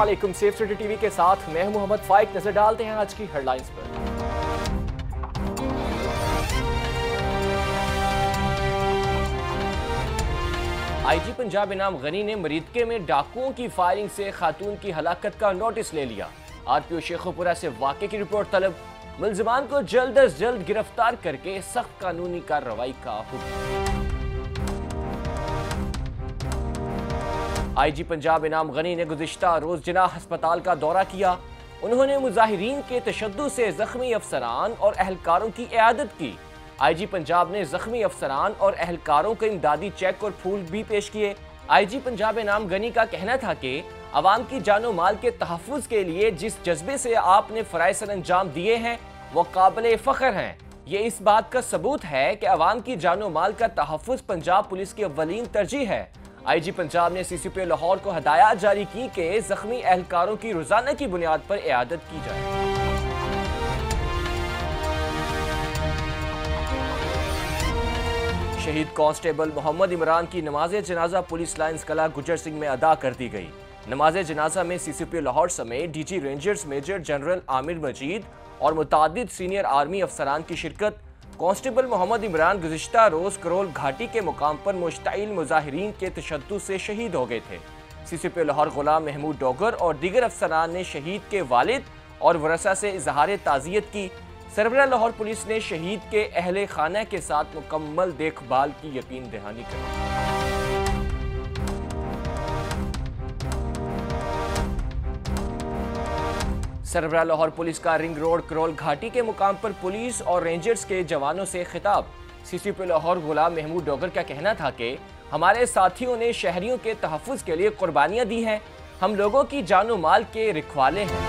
अस्सलामुअलैकुम। Safe city TV के साथ मैं मोहम्मद फाइक। नजर डालते हैं आज की हेडलाइंस पर। आईजी पंजाब इनाम गनी ने मरीदके में डाकुओं की फायरिंग से खातून की हलाकत का नोटिस ले लिया। आरपीओ शेखोपुरा से वाक़े की रिपोर्ट तलब। मुल्जिमान को जल्द अज जल्द गिरफ्तार करके सख्त कानूनी कार्रवाई का हुक्म। आईजी पंजाब इनाम गनी ने गुज़िश्ता रोज जिनाह अस्पताल का दौरा किया। उन्होंने मुजाहिरीन के तशद्दुद से जख्मी अफसरान और अहलकारों की इयादत की। आईजी पंजाब ने जख्मी अफसरान और अहलकारों को इमदादी चेक और फूल भी पेश किए। आईजी पंजाब इनाम गनी का कहना था कि अवाम की जानो माल के तहफ़्फ़ुज़ के लिए जिस जज्बे से आपने फ़राइज़ सर अंजाम दिए हैं वो काबिल फ़ख्र हैं। ये इस बात का सबूत है कि अवाम की जानो माल का तहफ़्फ़ुज़ पंजाब पुलिस की अव्वलीन तरजीह है। आईजी पंजाब ने CCP लाहौर को हदायत जारी की कि जख्मी एहलकारों की रोजाना की बुनियाद पर इयादत की जाए। शहीद कांस्टेबल मोहम्मद इमरान की नमाज जनाजा पुलिस लाइन्स कला गुजर सिंह में अदा कर दी गई। नमाज जनाजा में CCP लाहौर समेत DG rangers major general Amir Majid और मुतादिद सीनियर आर्मी अफसरान की शिरकत। कांस्टेबल मोहम्मद इमरान गुज़िश्ता रोज करोल घाटी के मुकाम पर मुश्ताइल मुजाहिरीन के तशद्दुद से शहीद हो गए थे। CCP लाहौर गुलाम महमूद डोगर और दीगर अफसरान ने शहीद के वालिद और वरसा से इजहार ताज़ियत की। सरबराह लाहौर पुलिस ने शहीद के अहले खाना के साथ मुकम्मल देखभाल की यकीन दहानी की। सरबराह लाहौर पुलिस का रिंग रोड करोल घाटी के मुकाम पर पुलिस और रेंजर्स के जवानों से खिताब। CCP लाहौर गुलाम महमूद डोगर का कहना था कि हमारे साथियों ने शहरियों के तहफ़्फ़ुज़ के लिए कुर्बानियां दी हैं। हम लोगों की जानो माल के रखवाले हैं।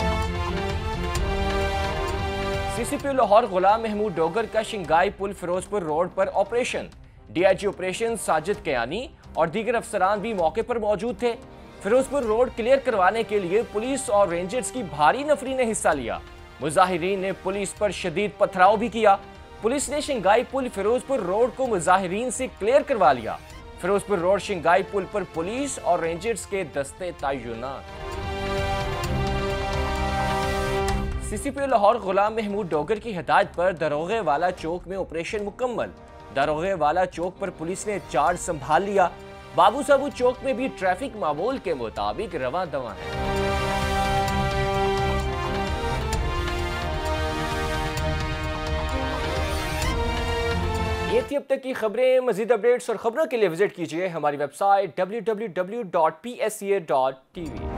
CCP लाहौर गुलाम महमूद डोगर का शिंगाई पुल फिरोजपुर रोड पर operation. DIG operation Sajid Kayani और दीगर अफसरान भी मौके पर मौजूद थे। फिरोजपुर रोड क्लियर करवाने के लिए पुलिस और रेंजर्स की भारी नफरी ने हिस्सा लिया। मुजाहिरीन ने पुलिस पर शदीद पथराव भी किया। पुलिस ने शिंगाई पुल फिरोजपुर रोड को मुजाहिरीन से क्लियर करवा लिया। फिरोजपुर रोड शिंगाई पुल पर पुलिस और रेंजर्स के दस्ते तैनात। CCP लाहौर गुलाम महमूद डोगर की हिदायत पर दरोगे वाला चौक में ऑपरेशन मुकम्मल। दरोगे वाला चौक पर पुलिस ने चार्ज संभाल लिया। बाबू साबू चौक में भी ट्रैफिक मामूल के मुताबिक रवां दवा है। ये थी अब तक की खबरें। मजीद अपडेट्स और खबरों के लिए विजिट कीजिए हमारी वेबसाइट www.psca.tv।